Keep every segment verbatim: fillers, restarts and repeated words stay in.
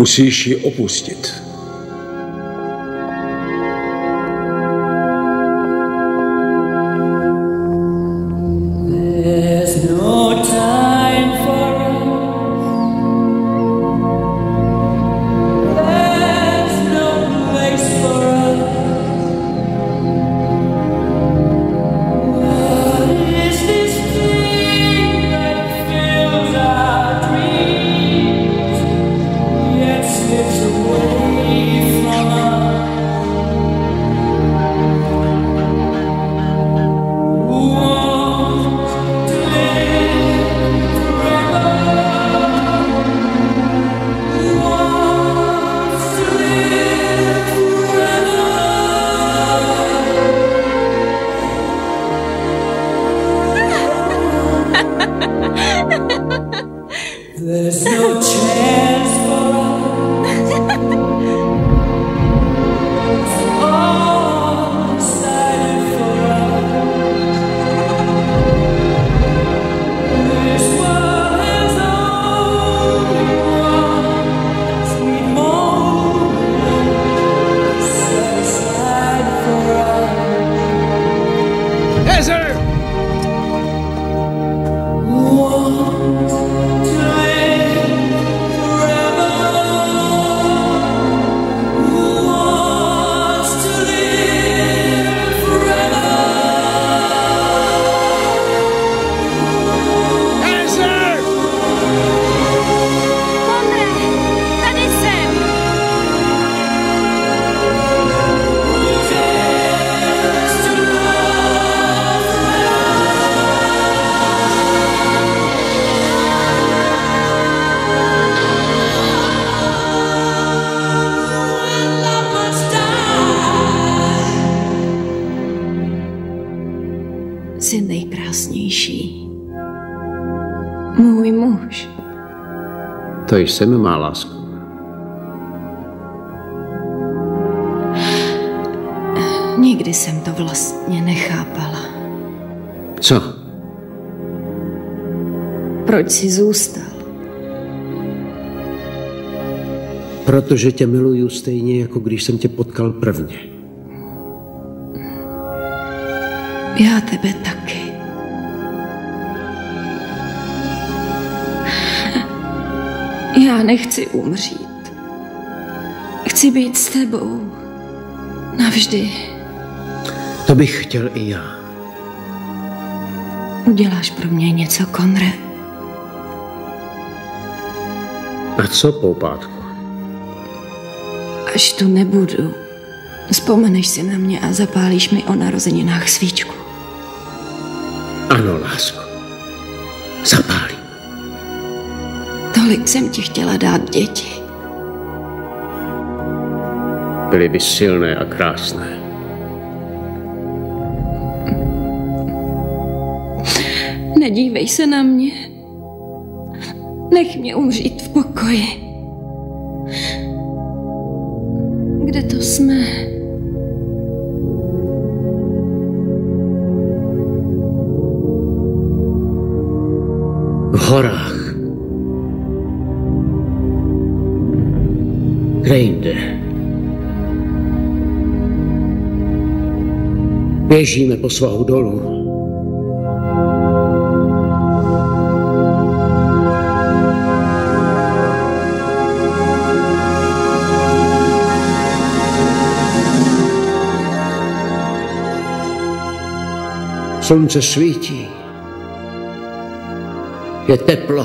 Musíš ji opustit. Jsi nejkrásnější. Můj muž. To jsem, má lásku. Nikdy jsem to vlastně nechápala. Co? Proč jsi zůstal? Protože tě miluju stejně, jako když jsem tě potkal prvně. Já tebe taky. Já nechci umřít. Chci být s tebou. Navždy. To bych chtěl i já. Uděláš pro mě něco, Konre? A co, poupátku? Až tu nebudu, vzpomeneš si na mě a zapálíš mi o narozeninách svíčku. Ano, lásko. Zapálím. Tolik jsem ti chtěla dát děti. Byly by silné a krásné. Nedívej se na mě. Nech mě umřít v pokoji. Kde to jsme? V horách. Kde jinde? Běžíme po svahu dolů. Slunce svítí. Je teplo.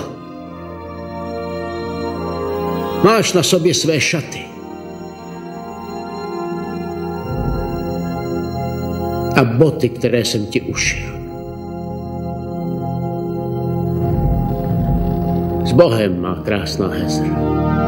Máš na sobě své šaty. A boty, které jsem ti ušil. S Bohem, má krásná Heather.